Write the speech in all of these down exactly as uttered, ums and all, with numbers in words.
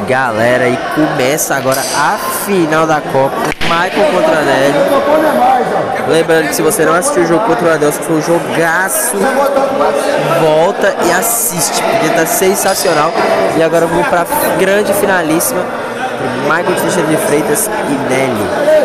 Galera, e começa agora a final da Copa. Michael contra Nelly. Lembrando que se você não assistiu o jogo contra o Adelson, foi um jogaço. Volta e assiste, porque tá sensacional. E agora vamos pra grande finalíssima. Michael Teixeira de Freitas e Nelly.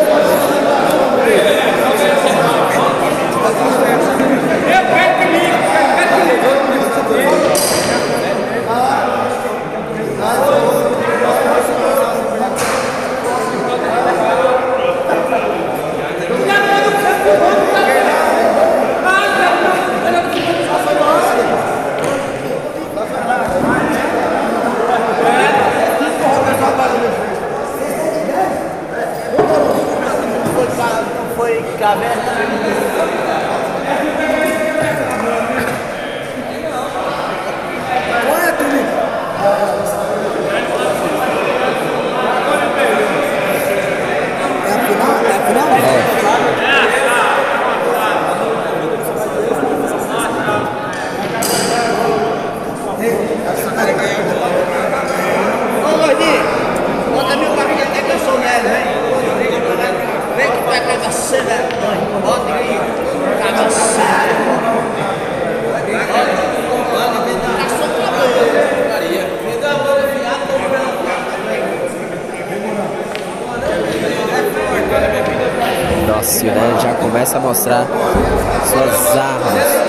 Nossa, né? Já começa a mostrar suas armas.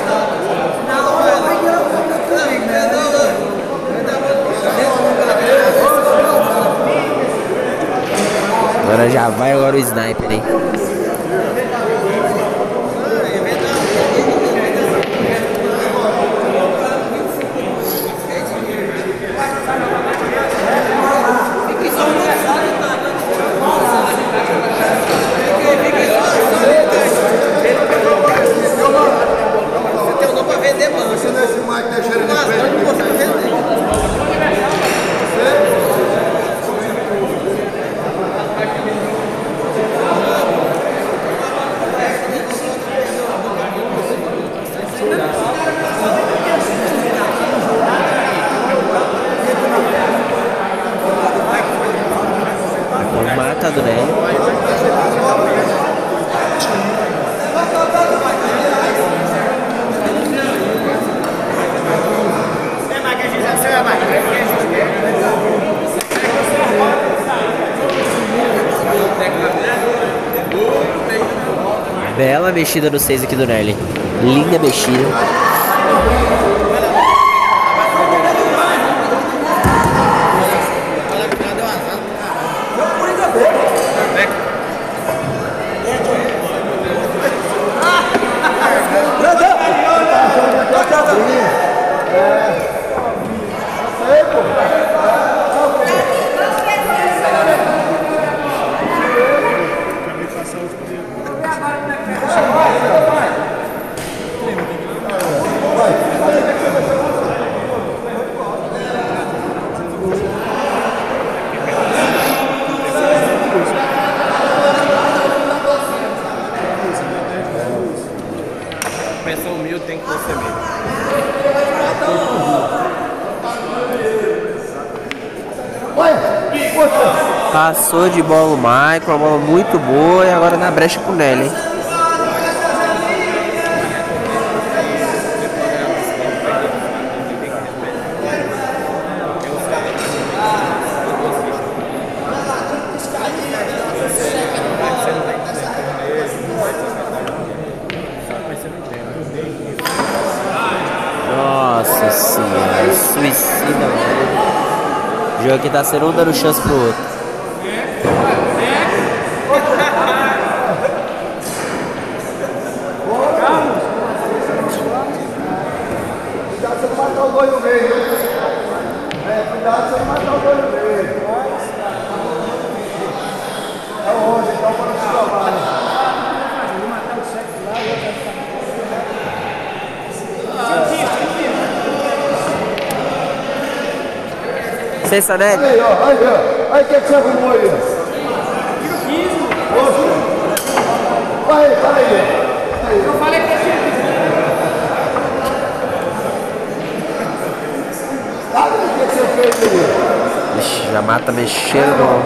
Agora já vai agora o sniper, hein? Mata do Nelly. Bela mexida no seis aqui do Nelly. Linda mexida. Pessoa humilde tem que ser mesmo. Passou de bola o Michael, uma bola muito boa. E agora na brecha pro Nelly, hein? Nossa senhora, suicida. O jogo aqui tá sendo um dando chance pro outro. Cuidado se não matar o gol no meio. É, cuidado se não matar o gol no meio. É onde, então, para não se provar. Licença, Nelly. Aí, ó, aí, ó. Aí, o que você arrumou aí? Vai aí, vai aí. Eu falei que você... Sabe o que você fez aí? Ixi, já mata mexendo no...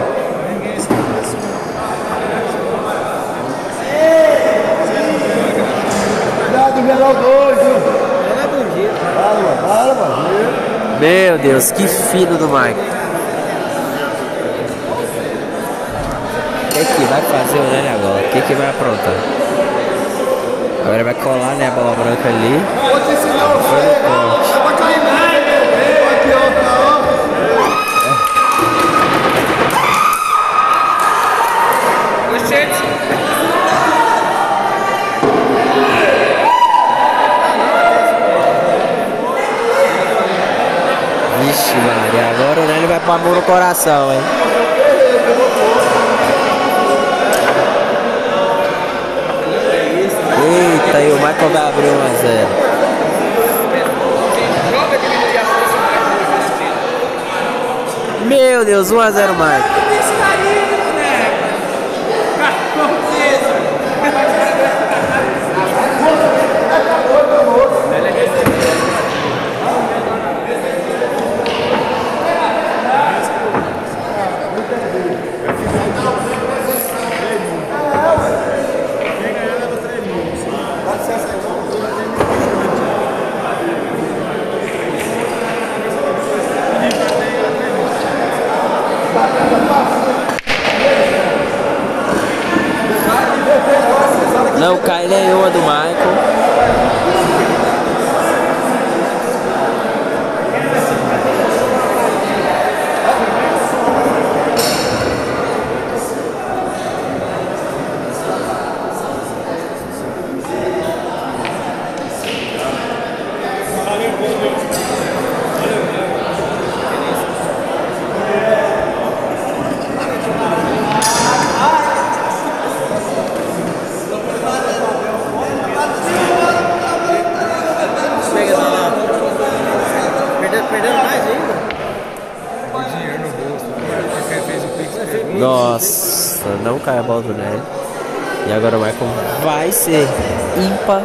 Cuidado, Melão dois, viu? Calma, calma. Meu Deus, que filho do Mike. O que que vai fazer o Nélio agora? O que que vai aprontar? Agora ele vai colar, né, a bola branca ali. Vou te ensinar o Foi no corte. Eu vou te animar, meu. Aqui, ó, tá, ó. Vixe, Maria, agora o Nélio vai pôr a mão no coração, hein? Eita, e o Michael vai abrir um a zero. Meu Deus, um a zero Michael. Não cai nenhuma do Michael. Nossa, não cai a bola do Nélio. E agora o Michael vai ser ímpar.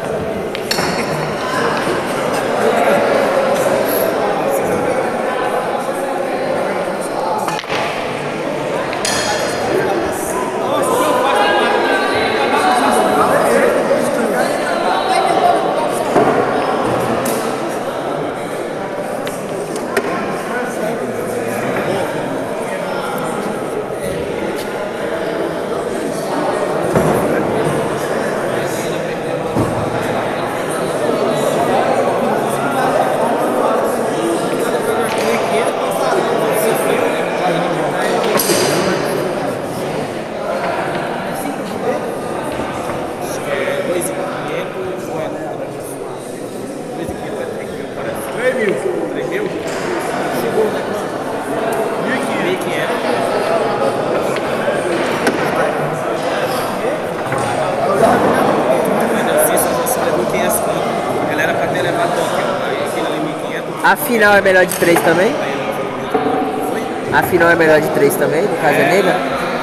A final é melhor de três também? A final é melhor de três também, no caso é nega?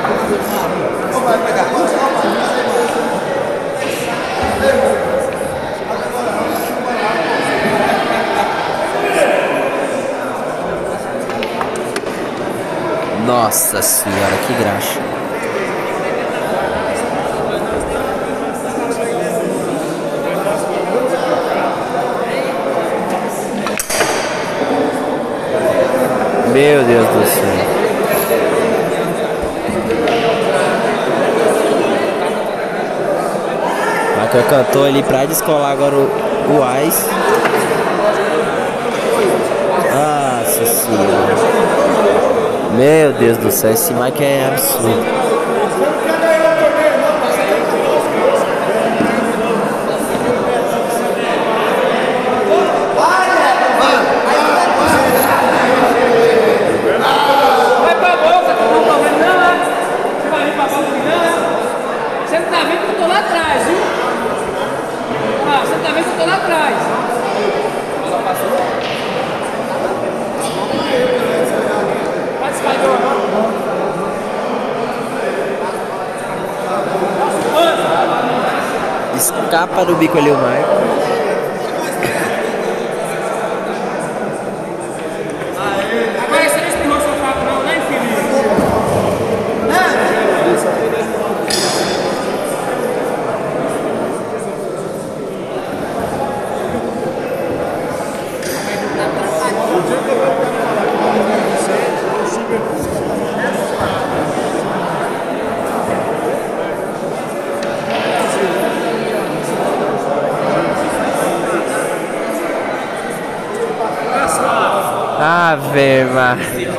Nossa senhora, que graxa. Meu Deus do céu. Michael cantou ali pra descolar agora o, o Ice. Nossa senhora. Meu Deus do céu, esse Michael é absurdo. Escapa do bico ali o Michael. Agora você não espirrou seu papo não, né? Ave Maria.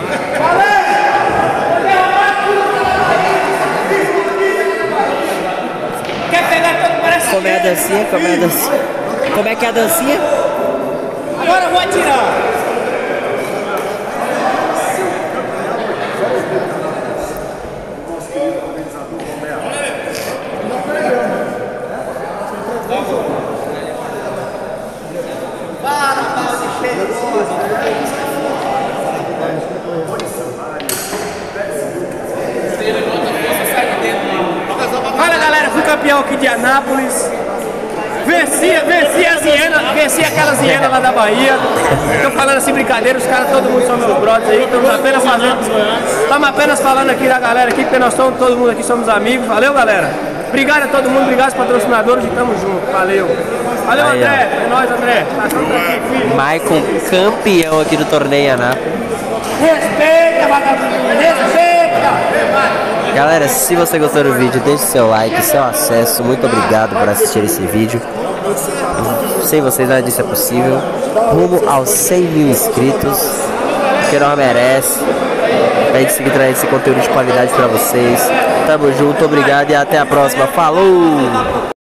Como é a dancinha? Como é a dancinha? Como é que é a dancinha? Agora eu vou atirar. Fala galera, fui campeão aqui de Anápolis. Venci, venci as hienas, venci aquelas hienas lá da Bahia. Tô falando assim brincadeira, os caras, todo mundo são meus brothers aí. Estamos apenas falando. Estamos apenas falando aqui da galera aqui, porque nós somos, todo mundo aqui somos amigos. Valeu, galera. Obrigado a todo mundo, obrigado aos patrocinadores e tamo junto. Valeu. Valeu, Aí, André. É nóis, André. Tá tudo aqui, filho. Maicon, campeão aqui do torneio Anápolis. Respeita, vagabundo. Respeita. Galera, se você gostou do vídeo, deixe seu like, seu acesso. Muito obrigado por assistir esse vídeo. Sem vocês nada disso é possível. Rumo aos cem mil inscritos. Que não merece. Pra gente seguir trazendo esse conteúdo de qualidade pra vocês. Tamo junto, obrigado e até a próxima. Falou!